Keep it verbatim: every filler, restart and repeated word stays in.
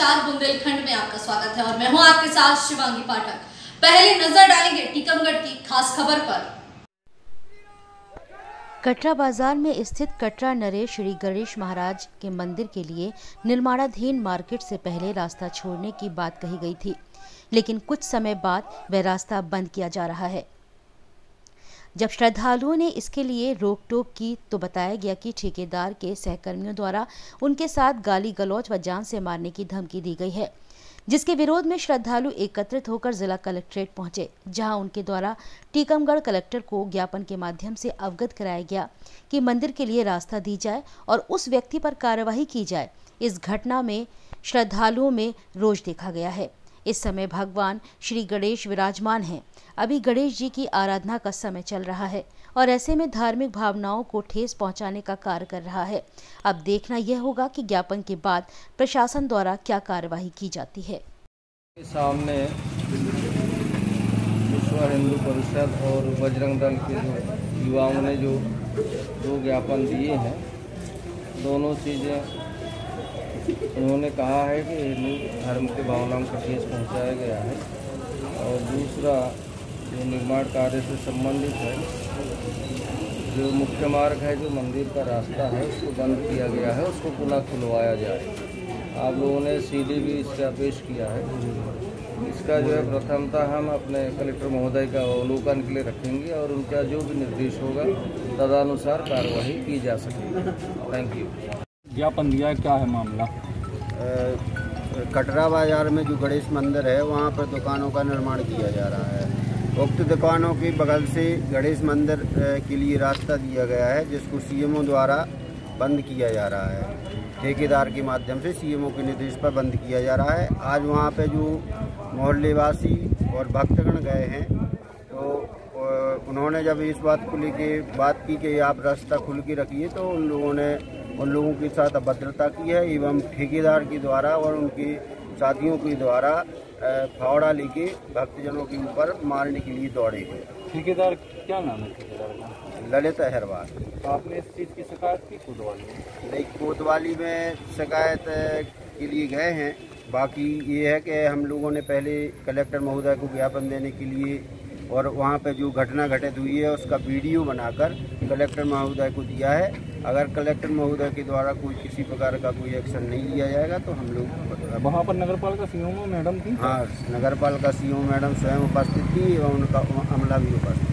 समाचार बुंदेलखंड में आपका स्वागत है और मैं हूं आपके साथ शिवांगी पाठक। पहले नजर डालेंगे टीकमगढ़ की खास खबर पर। कटरा बाजार में स्थित कटरा नरेश श्री गणेश महाराज के मंदिर के लिए निर्माणाधीन मार्केट से पहले रास्ता छोड़ने की बात कही गई थी, लेकिन कुछ समय बाद वह रास्ता बंद किया जा रहा है। जब श्रद्धालुओं ने इसके लिए रोक टोक की तो बताया गया कि ठेकेदार के सहकर्मियों द्वारा उनके साथ गाली गलौज व जान से मारने की धमकी दी गई है, जिसके विरोध में श्रद्धालु एकत्रित होकर जिला कलेक्ट्रेट पहुंचे, जहां उनके द्वारा टीकमगढ़ कलेक्टर को ज्ञापन के माध्यम से अवगत कराया गया कि मंदिर के लिए रास्ता दी जाए और उस व्यक्ति पर कार्रवाई की जाए। इस घटना में श्रद्धालुओं में रोष देखा गया है। इस समय भगवान श्री गणेश विराजमान हैं। अभी गणेश जी की आराधना का समय चल रहा है और ऐसे में धार्मिक भावनाओं को ठेस पहुंचाने का कार्य कर रहा है। अब देखना यह होगा कि ज्ञापन के बाद प्रशासन द्वारा क्या कार्यवाही की जाती है। सामने विश्व हिंदू परिषद और बजरंग दल के जो युवाओं ने जो दो ज्ञापन दिए हैं, दोनों चीज़ें उन्होंने कहा है कि हिंदू धर्म के भावनाओं को ठेस पहुंचाया गया है और दूसरा जो निर्माण कार्य से संबंधित है, जो मुख्य मार्ग है, जो मंदिर का रास्ता है, उसको बंद किया गया है, उसको पुनः खुलवाया जाए। आप लोगों ने सीधे भी इसका पेश किया है। इसका जो है प्रथमतः हम अपने कलेक्टर महोदय का अवलोकन के लिए रखेंगे और उनका जो भी निर्देश होगा तदनुसार कार्रवाई की जा सकेगी। Thank you. ज्ञापन दिया है, क्या है मामला? कटरा बाजार में जो गणेश मंदिर है वहाँ पर दुकानों का निर्माण किया जा रहा है। उक्त दुकानों के बगल से गणेश मंदिर के लिए रास्ता दिया गया है, जिसको सीएमओ द्वारा बंद किया जा रहा है। ठेकेदार के माध्यम से सीएमओ के निर्देश पर बंद किया जा रहा है। आज वहाँ पे जो मोहल्लेवासी और भक्तगण गए हैं तो उन्होंने जब इस बात को लेके बात की कि आप रास्ता खुल के रखिए, तो उन लोगों ने उन लोगों के साथ अभद्रता की है एवं ठेकेदार के द्वारा और उनके साथियों के द्वारा फावड़ा लेके भक्तजनों के ऊपर मारने के लिए दौड़े गए। ठेकेदार क्या नाम है ठेकेदार का? ललित अहरवाल। तो आपने इस चीज़ की शिकायत की कोतवाली में? नहीं, कोतवाली में शिकायत के लिए गए हैं। बाकी ये है कि हम लोगों ने पहले कलेक्टर महोदय को ज्ञापन देने के लिए और वहाँ पे जो घटना घटित हुई है उसका वीडियो बनाकर कलेक्टर महोदय को दिया है। अगर कलेक्टर महोदय के द्वारा कोई किसी प्रकार का कोई एक्शन नहीं लिया जाएगा तो हम लोग वहाँ पर नगरपालिका सीओ मैडम थी। हाँ, नगरपालिका सीओ मैडम स्वयं उपस्थित थी और उनका अमला भी उपस्थित।